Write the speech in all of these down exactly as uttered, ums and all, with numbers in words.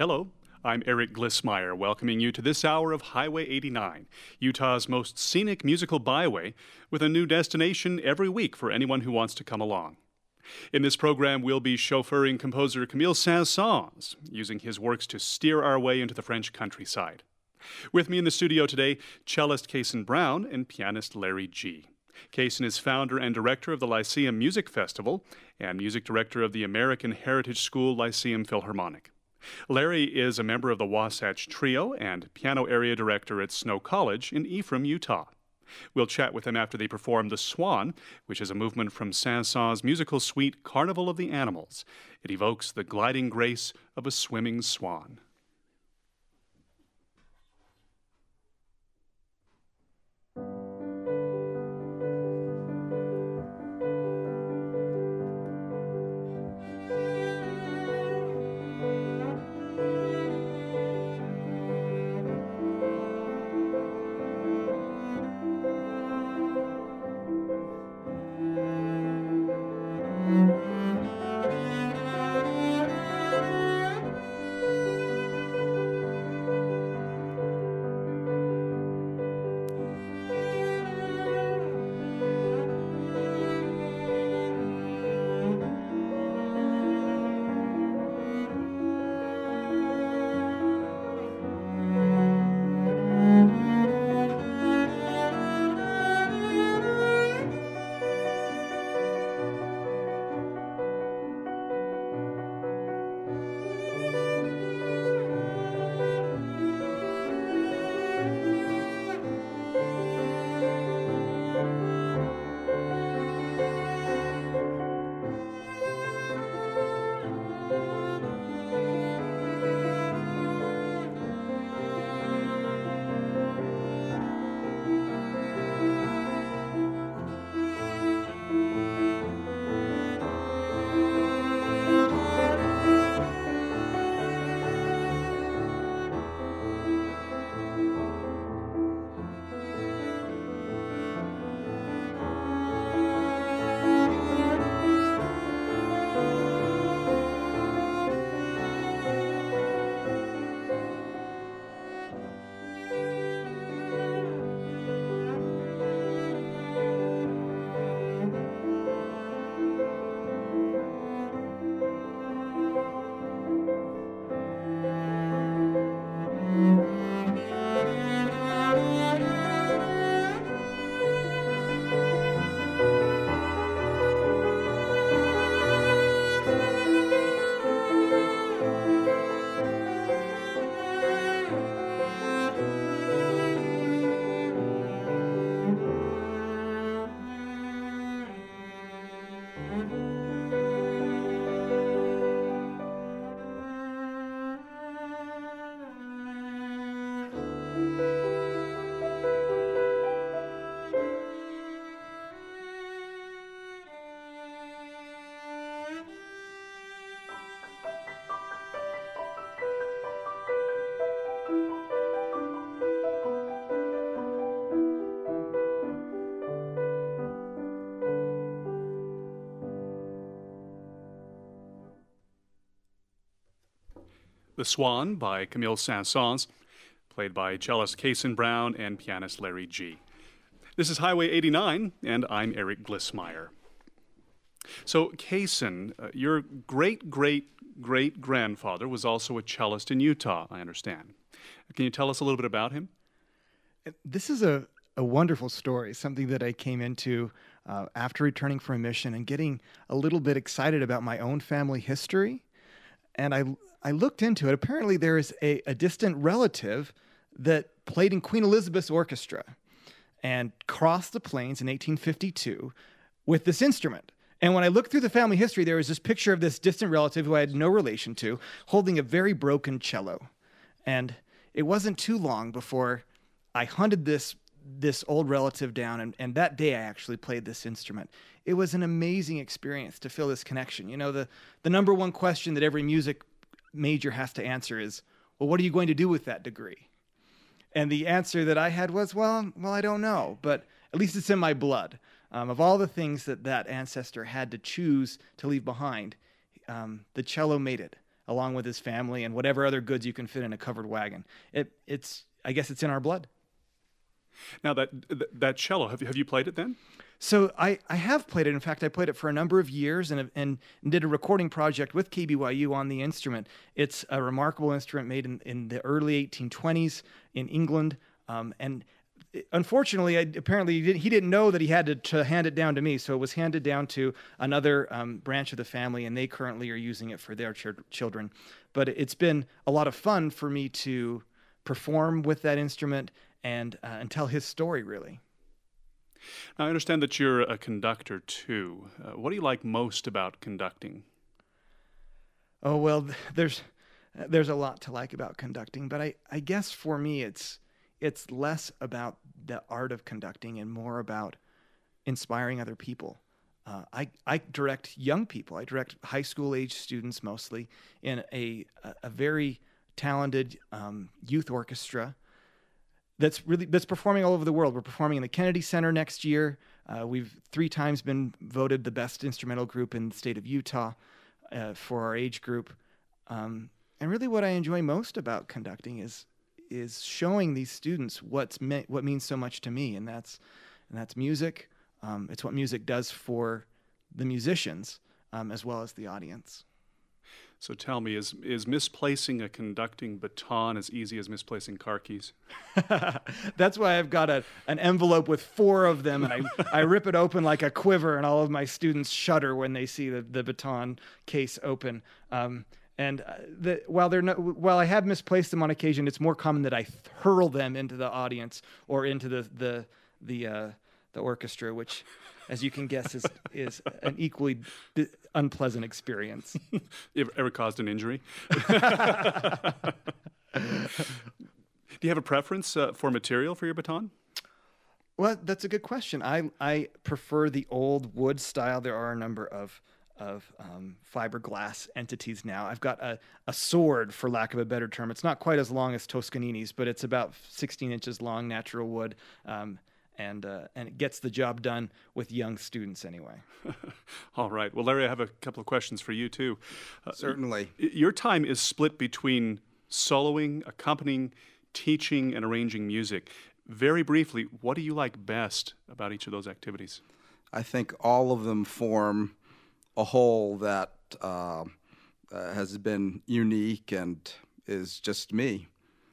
Hello, I'm Eric Glissmeyer, welcoming you to this hour of Highway eighty-nine, Utah's most scenic musical byway, with a new destination every week for anyone who wants to come along. In this program, we'll be chauffeuring composer Camille Saint-Saens, using his works to steer our way into the French countryside. With me in the studio today, cellist Kayson Brown and pianist Larry G. Kayson is founder and director of the Lyceum Music Festival and music director of the American Heritage School Lyceum Philharmonic. Larry is a member of the Wasatch Trio and piano area director at Snow College in Ephraim, Utah. We'll chat with them after they perform the Swan, which is a movement from Saint-Saens' musical suite Carnival of the Animals. It evokes the gliding grace of a swimming swan. The Swan by Camille Saint-Saens, played by cellist Kayson Brown and pianist Larry G. This is Highway eighty-nine, and I'm Eric Glissmeyer. So, Kayson, uh, your great-great-great-grandfather was also a cellist in Utah, I understand. Can you tell us a little bit about him? This is a, a wonderful story, something that I came into uh, after returning from a mission and getting a little bit excited about my own family history. And I, I looked into it. Apparently there is a, a distant relative that played in Queen Elizabeth's orchestra and crossed the plains in eighteen fifty-two with this instrument. And when I looked through the family history, there was this picture of this distant relative who I had no relation to holding a very broken cello. And it wasn't too long before I hunted this this old relative down, and, and that day I actually played this instrument. It was an amazing experience to feel this connection. You know, the, the number one question that every music major has to answer is, well, what are you going to do with that degree? And the answer that I had was, well, well, I don't know, but at least it's in my blood. Um, of all the things that that ancestor had to choose to leave behind, um, the cello made it. along with his family and whatever other goods you can fit in a covered wagon. It, it's, I guess it's in our blood. Now, that that cello, have you, have you played it then? So I, I have played it. In fact, I played it for a number of years and, and did a recording project with K B Y U on the instrument. It's a remarkable instrument made in, in the early eighteen twenties in England. Um, and unfortunately, I, apparently he didn't, he didn't know that he had to, to hand it down to me. So it was handed down to another um, branch of the family, and they currently are using it for their ch- children. But it's been a lot of fun for me to perform with that instrument and, uh, and tell his story, really. Now, I understand that you're a conductor, too. Uh, what do you like most about conducting? Oh, well, there's there's a lot to like about conducting, but I, I guess for me it's it's less about the art of conducting and more about inspiring other people. Uh, I, I direct young people. I direct high school age students mostly in a, a, a very talented um, youth orchestra that's really that's performing all over the world. We're performing in the Kennedy Center next year. Uh, we've three times been voted the best instrumental group in the state of Utah uh, for our age group. Um, and really, what I enjoy most about conducting is is showing these students what's me- what means so much to me, and that's and that's music. Um, it's what music does for the musicians um, as well as the audience. So tell me, is is misplacing a conducting baton as easy as misplacing car keys? That's why I've got a an envelope with four of them, and I, I rip it open like a quiver, and all of my students shudder when they see the, the baton case open. Um, and uh, the, while they're not, while I have misplaced them on occasion, it's more common that I hurl them into the audience or into the the the uh, the orchestra, which, as you can guess, is is an equally b- unpleasant experience. You ever caused an injury? Do you have a preference uh, for material for your baton? Well, that's a good question. I I prefer the old wood style. There are a number of of um, fiberglass entities now. I've got a, a sword, for lack of a better term. It's not quite as long as Toscanini's, but it's about sixteen inches long, natural wood. Um, And uh, and it gets the job done with young students anyway. All right. Well, Larry, I have a couple of questions for you, too. Uh, Certainly. Your time is split between soloing, accompanying, teaching, and arranging music. Very briefly, what do you like best about each of those activities? I think all of them form a whole that uh, uh, has been unique and is just me.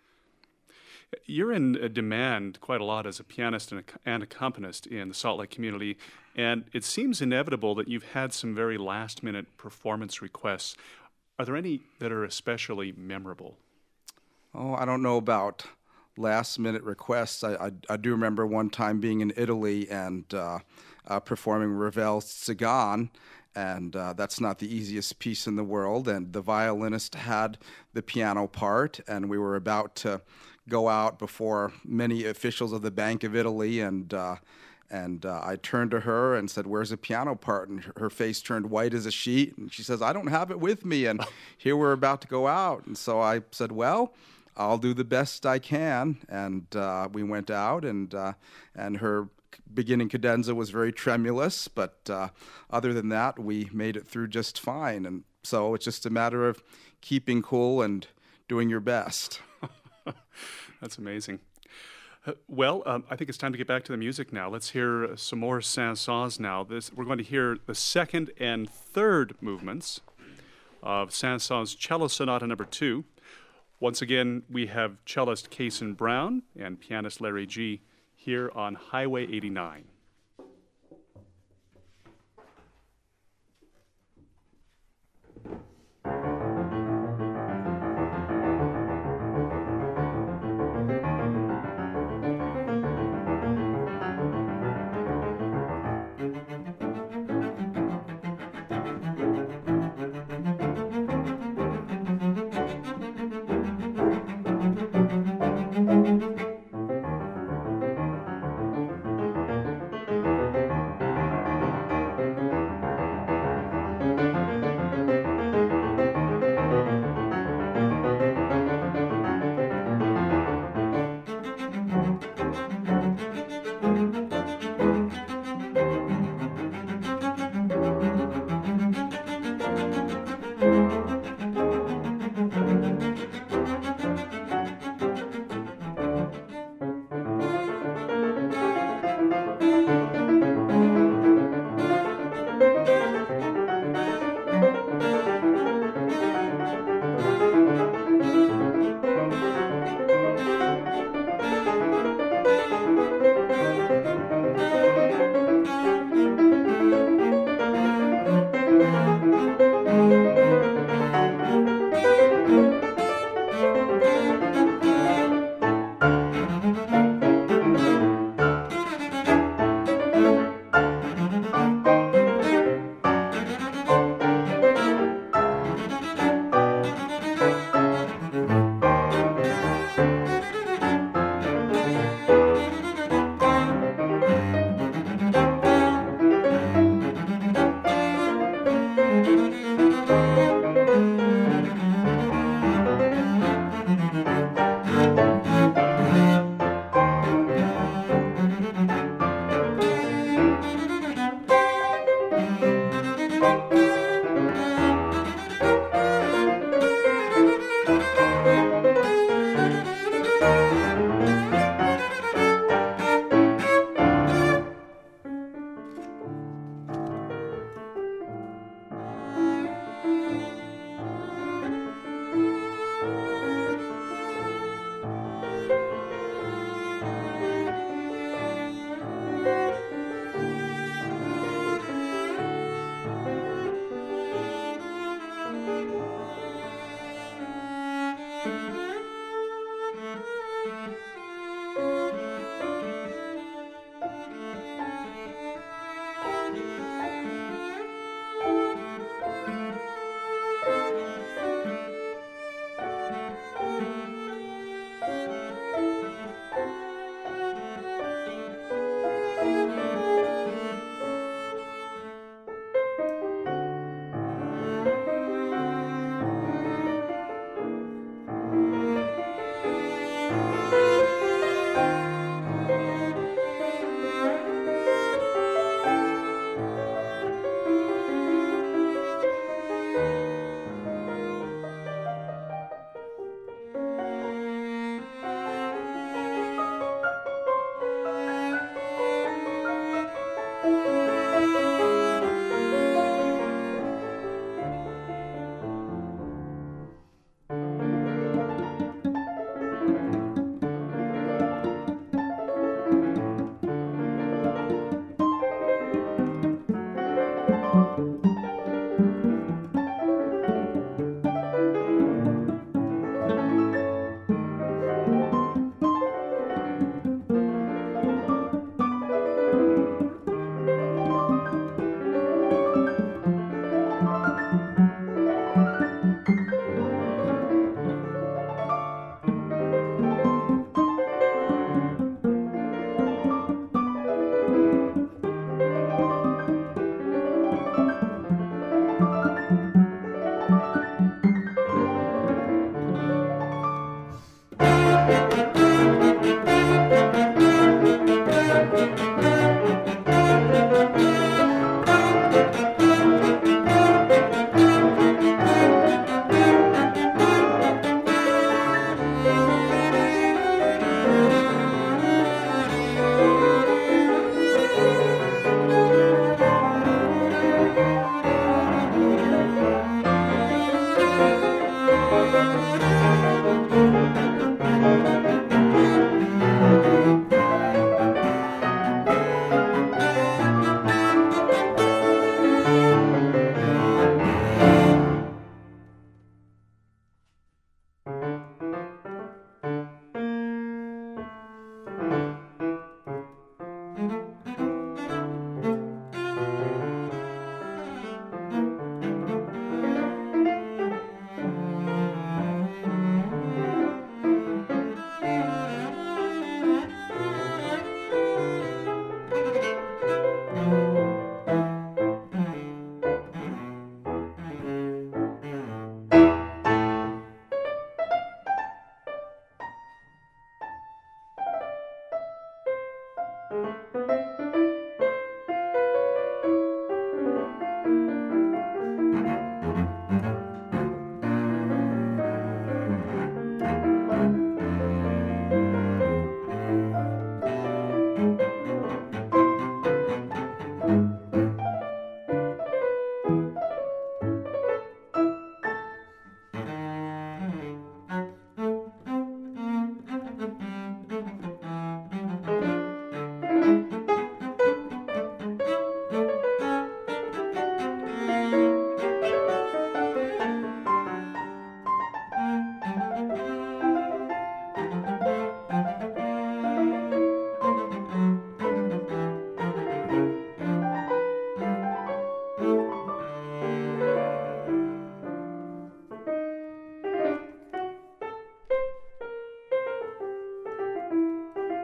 You're in demand quite a lot as a pianist and, a, and accompanist in the Salt Lake community, and it seems inevitable that you've had some very last-minute performance requests. Are there any that are especially memorable? Oh, I don't know about last-minute requests. I, I, I do remember one time being in Italy and uh, uh, performing Ravel's Cygne, and uh, that's not the easiest piece in the world, and the violinist had the piano part, and we were about to go out before many officials of the Bank of Italy, and uh, and uh, I turned to her and said, "Where's the piano part?" And her face turned white as a sheet, and she says, "I don't have it with me." And here we're about to go out, and so I said, "Well, I'll do the best I can." And uh, we went out, and uh, and her beginning cadenza was very tremulous, but uh, other than that, we made it through just fine. And so it's just a matter of keeping cool and doing your best. That's amazing. Uh, well, um, I think it's time to get back to the music now. Let's hear uh, some more Saint-Saens now. This, we're going to hear the second and third movements of Saint-Saens Cello Sonata number two. Once again, we have cellist Kayson Brown and pianist Larry G. here on Highway eighty-nine.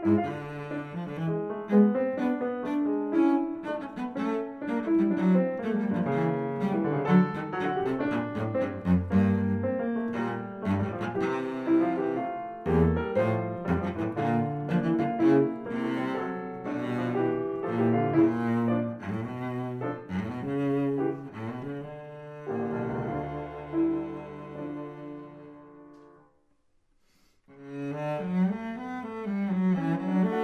Thank you.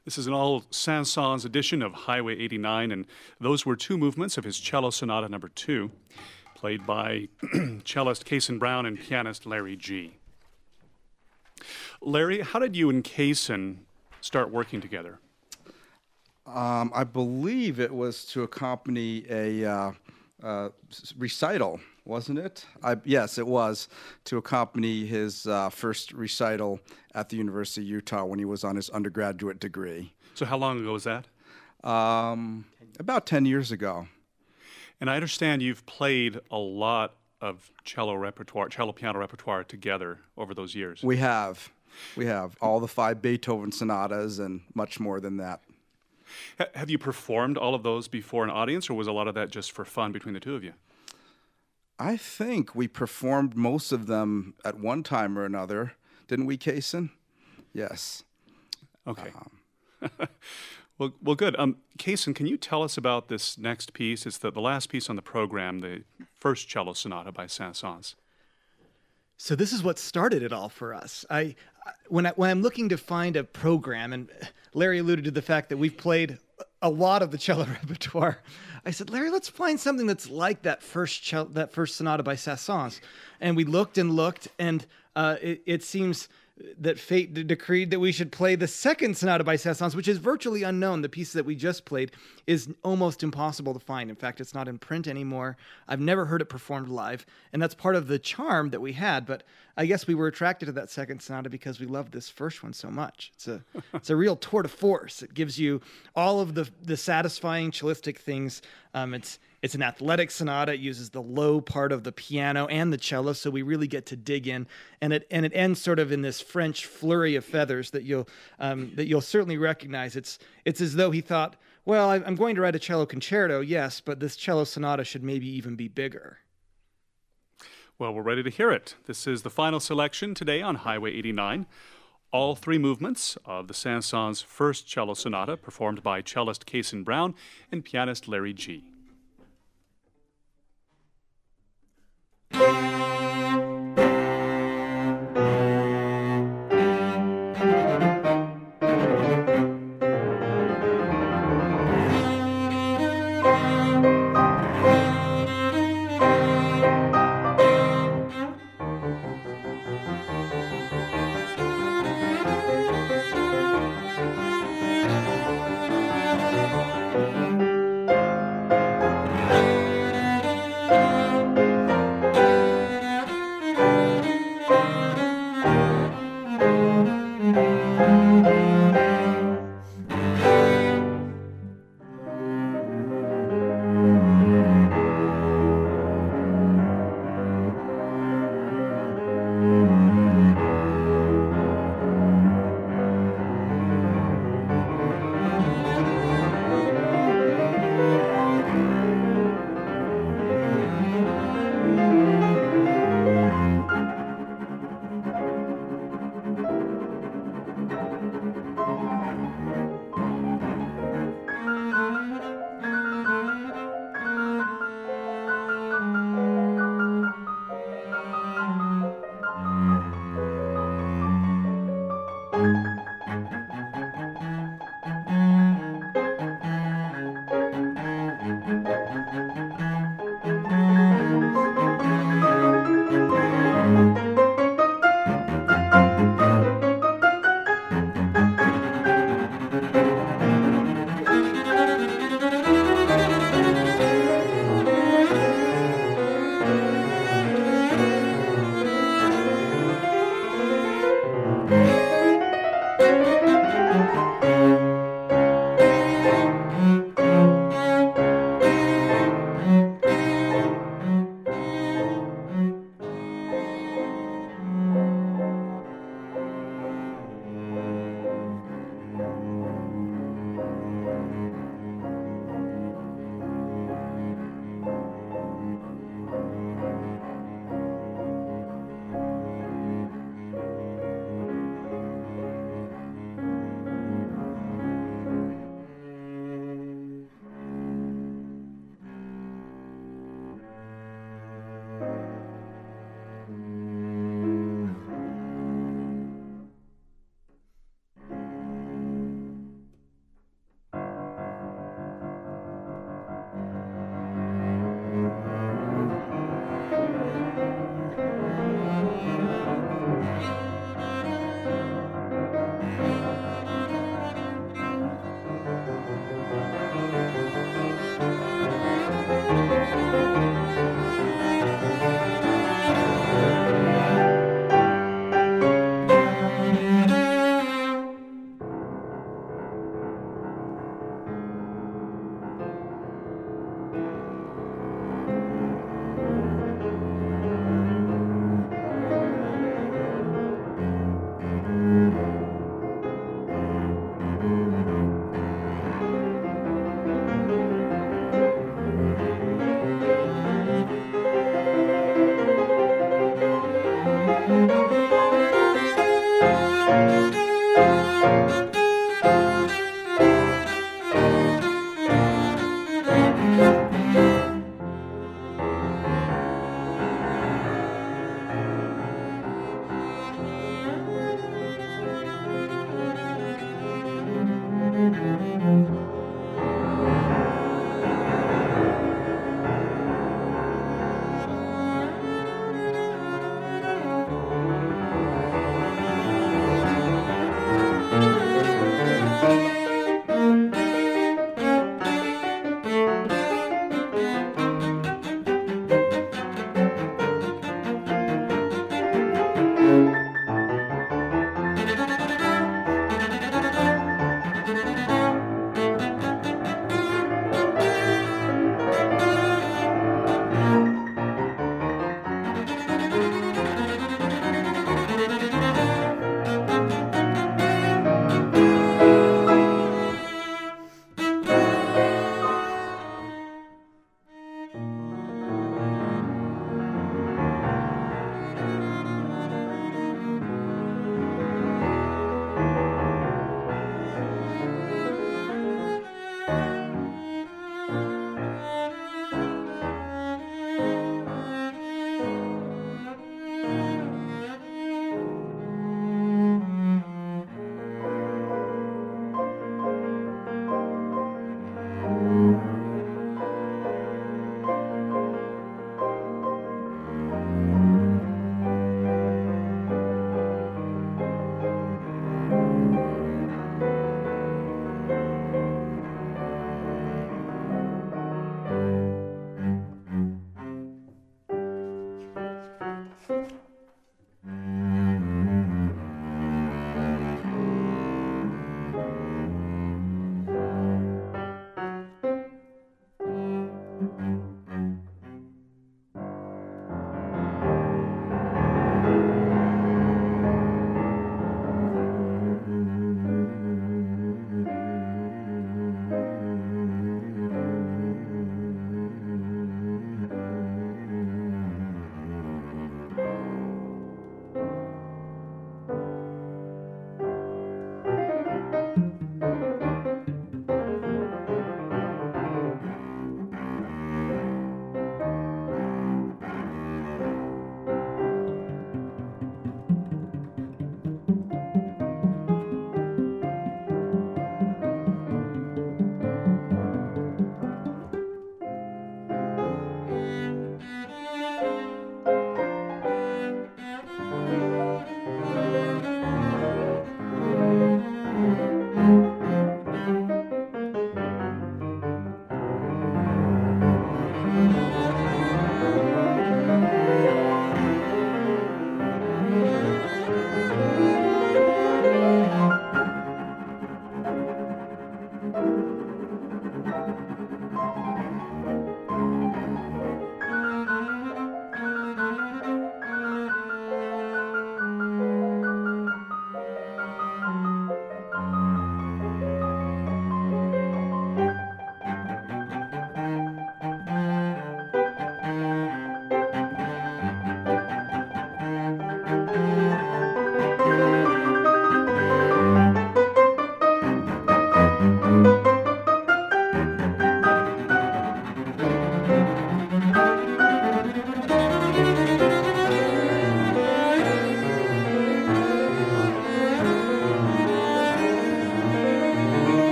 This is an all Saint-Saens edition of Highway eighty-nine, and those were two movements of his cello sonata number two, played by cellist Kayson Brown and pianist Larry G. Larry, how did you and Kayson start working together? Um, I believe it was to accompany a uh, uh, recital, wasn't it? I, yes, it was to accompany his uh, first recital at the University of Utah when he was on his undergraduate degree. So how long ago was that? Um, about ten years ago. And I understand you've played a lot of cello repertoire, cello piano repertoire together over those years. We have. We have all the five Beethoven sonatas and much more than that. H- have you performed all of those before an audience, or was a lot of that just for fun between the two of you? I think we performed most of them at one time or another. Didn't we, Kayson? Yes. Okay. Um, well, well, good. Um, Kayson, can you tell us about this next piece? It's the, the last piece on the program, the first cello sonata by Saint-Saens. So this is what started it all for us. I, when, I, when I'm looking to find a program, and Larry alluded to the fact that we've played a lot of the cello repertoire, I said, Larry, let's find something that's like that first cello, that first sonata by Saint-Saens. And we looked and looked, and uh, it, it seems that fate decreed that we should play the second sonata by Saint-Saens, which is virtually unknown. The piece that we just played is almost impossible to find. In fact, it's not in print anymore. I've never heard it performed live, and that's part of the charm that we had. But I guess we were attracted to that second sonata because we loved this first one so much. It's a it's a real tour de force. It gives you all of the the satisfying cellistic things. Um, it's It's an athletic sonata. It uses the low part of the piano and the cello, so we really get to dig in. And it and it ends sort of in this French flurry of feathers that you'll um, that you'll certainly recognize. It's it's as though he thought, well, I, I'm going to write a cello concerto, yes, but this cello sonata should maybe even be bigger. Well, we're ready to hear it. This is the final selection today on Highway eighty-nine. All three movements of the Saint-Saens first cello sonata, performed by cellist Kayson Brown and pianist Larry G.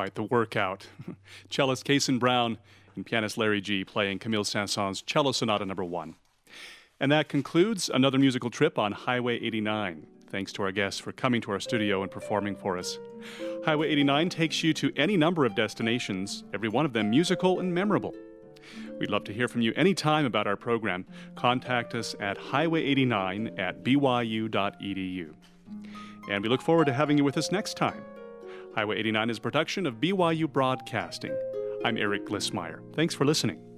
quite the workout. Cellist Kayson Brown and pianist Larry G. playing Camille Saint-Saens' Cello Sonata Number One. And that concludes another musical trip on Highway eighty-nine. Thanks to our guests for coming to our studio and performing for us. Highway eighty-nine takes you to any number of destinations, every one of them musical and memorable. We'd love to hear from you anytime about our program. Contact us at highway eighty-nine at b y u dot e d u. And we look forward to having you with us next time. Highway eighty-nine is a production of B Y U Broadcasting. I'm Eric Glissmeyer. Thanks for listening.